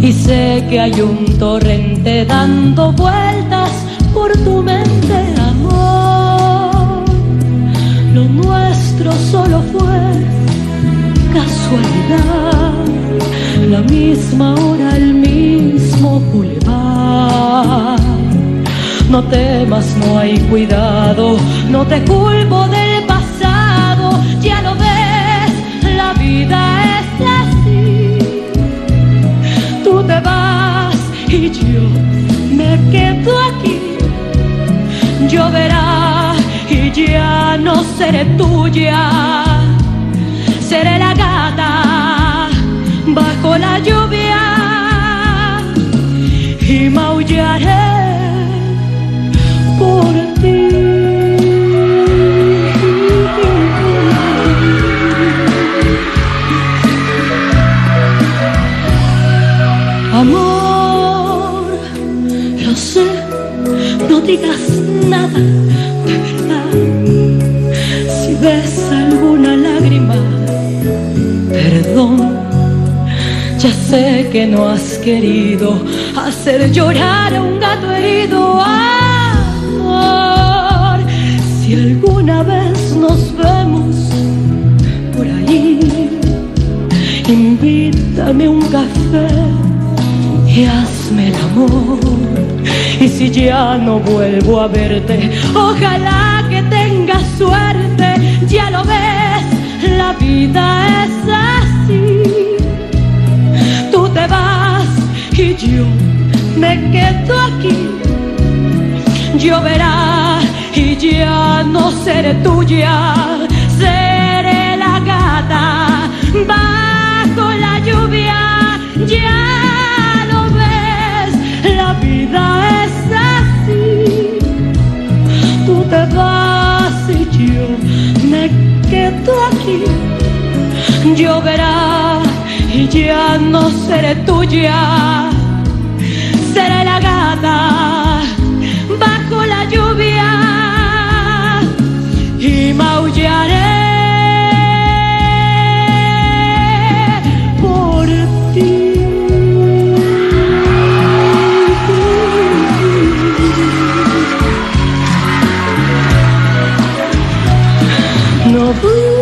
y sé que hay un torrente dando vueltas por tu mente, amor. Lo nuestro solo fue casualidad, la misma hora, el mismo bulevar. No temas, no hay cuidado, no te culpo del pasado, ya lo ves, la vida es así. Tú te vas y yo me quedo aquí. Lloverá y ya no seré tuya, seré la gata bajo la lluvia y maullaré por ti. Amor, lo sé, no digas nada, de verdad. Si ves alguna lágrima, perdón. Ya sé que no has querido hacer llorar a un gato herido, amor. Si alguna vez nos vemos por ahí, invítame un café y hazme el amor. Y si ya no vuelvo a verte, ojalá que tengas suerte. Ya lo ves, la vida es así. Tú te vas y yo me quedo aquí. Lloverá y ya no seré tuya, seré la gata bajo la lluvia. Ya lo ves, la vida es así. Tú te vas y yo me quedo aquí. Lloverá y ya no seré tuya, seré la gata bajo la lluvia y maullaré por ti. No